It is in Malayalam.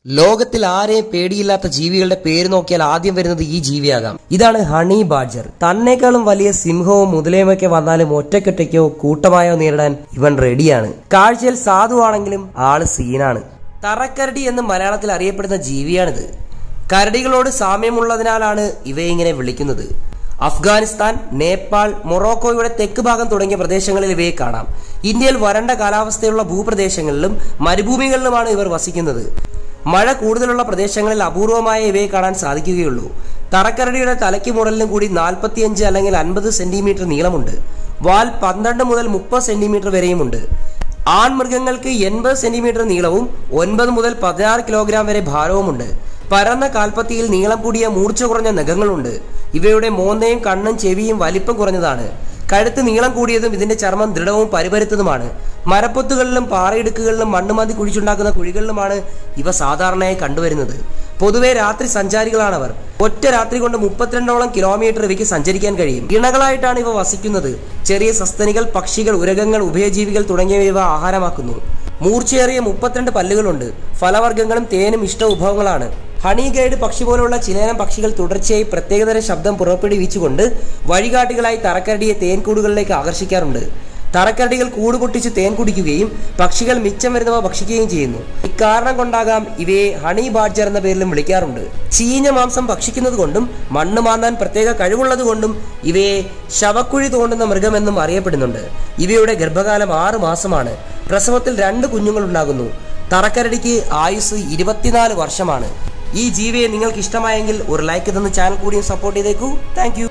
ലോകത്തിൽ ആരെയും പേടിയില്ലാത്ത ജീവികളുടെ പേര് നോക്കിയാൽ ആദ്യം വരുന്നത് ഈ ജീവിയാകാം. ഇതാണ് ഹണി ബാഡ്ജർ. തന്നേക്കാളും വലിയ സിംഹവും മുതലയുമൊക്കെ വന്നാലും ഒറ്റയ്ക്കൊറ്റയ്ക്കോ കൂട്ടമായോ നേരിടാൻ ഇവൻ റെഡിയാണ്. കാഴ്ചയിൽ സാധുവാണെങ്കിലും ആള് സീനാണ്. തറക്കരടി എന്ന് മലയാളത്തിൽ അറിയപ്പെടുന്ന ജീവിയാണിത്. കരടികളോട് സാമ്യമുള്ളതിനാലാണ് ഇവയെ ഇങ്ങനെ വിളിക്കുന്നത്. അഫ്ഗാനിസ്ഥാൻ, നേപ്പാൾ, മൊറോക്കോയുടെ തെക്ക് ഭാഗം തുടങ്ങിയ പ്രദേശങ്ങളിൽ ഇവയെ കാണാം. ഇന്ത്യയിൽ വരണ്ട കാലാവസ്ഥയുള്ള ഭൂപ്രദേശങ്ങളിലും മരുഭൂമികളിലുമാണ് ഇവർ വസിക്കുന്നത്. മഴ കൂടുതലുള്ള പ്രദേശങ്ങളിൽ അപൂർവമായ ഇവയെ കാണാൻ സാധിക്കുകയുള്ളൂ. തറക്കരടിയുടെ തലയ്ക്ക് മുടലിനും കൂടി 45 അല്ലെങ്കിൽ 50 സെന്റിമീറ്റർ നീളമുണ്ട്. വാൽ 12 മുതൽ 30 സെന്റിമീറ്റർ വരെയുമുണ്ട്. ആൺമൃഗങ്ങൾക്ക് 80 സെന്റിമീറ്റർ നീളവും 9 മുതൽ 16 കിലോഗ്രാം വരെ ഭാരവുമുണ്ട്. പരന്ന കാൽപ്പത്തിയിൽ നീളം കൂടിയ മൂർച്ച കുറഞ്ഞ നഖങ്ങളുണ്ട്. ഇവയുടെ മോന്തയും കണ്ണും ചെവിയും വലിപ്പം കുറഞ്ഞതാണ്. കഴുത്ത് നീളം കൂടിയതും ഇതിന്റെ ചർമ്മം ദൃഢവും പരിപരുത്തതുമാണ്. മരപ്പൊത്തുകളിലും പാറയിടുക്കുകളിലും മണ്ണുമാന്തി കുഴിച്ചുണ്ടാക്കുന്ന കുഴികളിലുമാണ് ഇവ സാധാരണയായി കണ്ടുവരുന്നത്. പൊതുവെ രാത്രി സഞ്ചാരികളാണവർ. ഒറ്റ രാത്രി കൊണ്ട് 32ഓളം കിലോമീറ്റർ ഇവയ്ക്ക് സഞ്ചരിക്കാൻ കഴിയും. ഇണകളായിട്ടാണ് ഇവ വസിക്കുന്നത്. ചെറിയ സസ്തനികൾ, പക്ഷികൾ, ഉരകങ്ങൾ, ഉഭയജീവികൾ തുടങ്ങിയവ ഇവ ആഹാരമാക്കുന്നു. മൂർച്ചയേറിയ 32 പല്ലുകളുണ്ട്. ഫലവർഗ്ഗങ്ങളും തേനും ഇഷ്ട വിഭവങ്ങളാണ്. ഹണി ഗൈഡ് പക്ഷി പോലുള്ള ചിലയിനം പക്ഷികൾ തുടർച്ചയായി പ്രത്യേകതരം ശബ്ദം പുറപ്പെടുവിച്ചുകൊണ്ട് വഴികാട്ടികളായി തറക്കരടിയെ തേൻകൂടുകളിലേക്ക് ആകർഷിക്കാറുണ്ട്. തറക്കരടികൾ കൂട് പൊട്ടിച്ച് തേൻ കുടിക്കുകയും പക്ഷികൾ മിച്ചം വരുന്നവ ഭക്ഷിക്കുകയും ചെയ്യുന്നു. ഇക്കാരണം കൊണ്ടാകാം ഇവയെ ഹണി ബാഡ്ജർ എന്ന പേരിലും വിളിക്കാറുണ്ട്. ചീഞ്ഞ മാംസം ഭക്ഷിക്കുന്നത് കൊണ്ടും മണ്ണ് മാന്താൻ പ്രത്യേക കഴിവുള്ളത് കൊണ്ടും ഇവയെ ശവക്കുഴി തോണ്ടുന്ന മൃഗമെന്നും അറിയപ്പെടുന്നുണ്ട്. ഇവയുടെ ഗർഭകാലം 6 മാസമാണ്. പ്രസവത്തിൽ 2 കുഞ്ഞുങ്ങൾ ഉണ്ടാകുന്നു. തറക്കരടിക്ക് ആയുസ് 24 വർഷമാണ്. ഈ ജീവിയെ നിങ്ങൾക്ക് ഇഷ്ടമായെങ്കിൽ ഒരു ലൈക്ക് തന്ന് ചാനൽ കൂടിയും സപ്പോർട്ട് ചെയ്തേക്കൂ. Thank you.